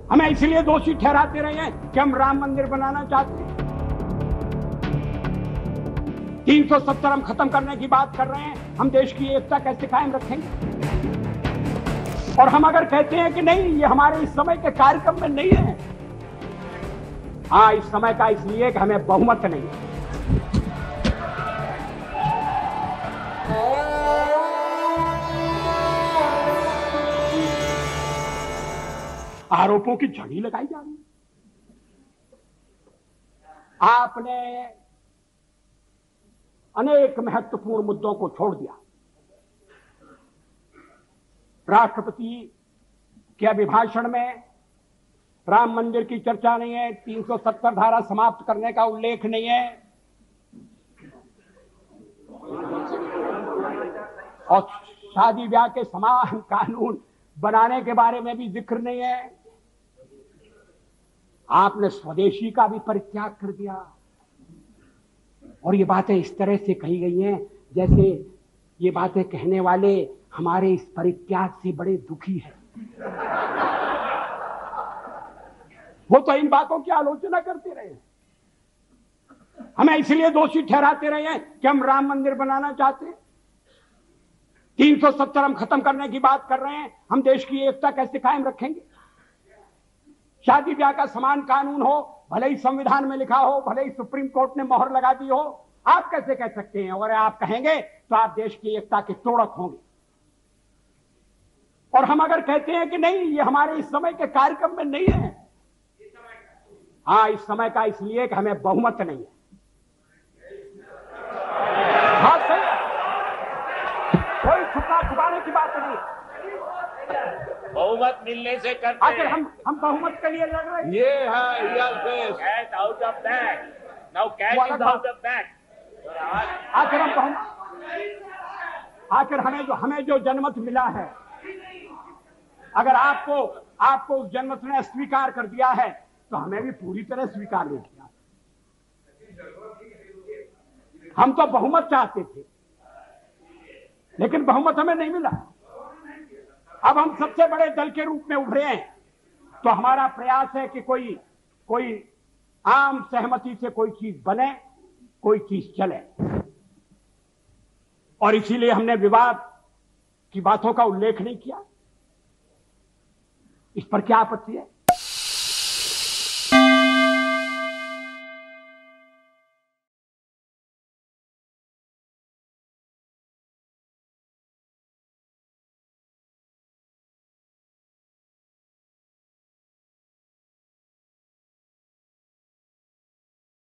हमें इसलिए दोषी ठहराते रहे हैं कि हम राम मंदिर बनाना चाहते हैं। 370 हम खत्म करने की बात कर रहे हैं। हम देश की एकता कैसे कायम रखेंगे? और हम अगर कहते हैं कि नहीं, ये हमारे इस समय के कार्यक्रम में नहीं है। हाँ, इस समय का इसलिए कि हमें बहुमत नहीं है। आरोपों की झड़ी लगाई जा रही है। आपने अनेक महत्वपूर्ण मुद्दों को छोड़ दिया। राष्ट्रपति के अभिभाषण में राम मंदिर की चर्चा नहीं है, 370 धारा समाप्त करने का उल्लेख नहीं है, और शादी ब्याह के समान कानून बनाने के बारे में भी जिक्र नहीं है। आपने स्वदेशी का भी परित्याग कर दिया। और ये बातें इस तरह से कही गई हैं जैसे ये बातें कहने वाले हमारे इस परित्याग से बड़े दुखी हैं। वो तो इन बातों की आलोचना करते रहे। हमें इसलिए दोषी ठहराते रहे हैं कि हम राम मंदिर बनाना चाहते हैं। 370 हम खत्म करने की बात कर रहे हैं। हम देश की एकता कैसे कायम रखेंगे? शादी ब्याह का समान कानून हो, भले ही संविधान में लिखा हो, भले ही सुप्रीम कोर्ट ने मोहर लगा दी हो, आप कैसे कह सकते हैं? और आप कहेंगे तो आप देश की एकता के तोड़क होंगे। और हम अगर कहते हैं कि नहीं, ये हमारे इस समय के कार्यक्रम में नहीं है। हाँ, इस समय का इसलिए कि हमें बहुमत नहीं है। हाँ, सही, कोई छुपाने की बात नहीं। बहुमत मिलने से करते आखिर हम बहुमत के लिए लड़ रहे हैं। ये है cat out of bag. Now cat is out of bag. आखिर हमें जो जनमत मिला है, अगर आपको उस जनमत ने स्वीकार कर दिया है तो हमें भी पूरी तरह स्वीकार नहीं किया। हम तो बहुमत चाहते थे, लेकिन बहुमत हमें नहीं मिला। अब हम सबसे बड़े दल के रूप में उभरे हैं, तो हमारा प्रयास है कि कोई आम सहमति से कोई चीज बने, कोई चीज चले। और इसीलिए हमने विवाद की बातों का उल्लेख नहीं किया। इस पर क्या आपत्ति है?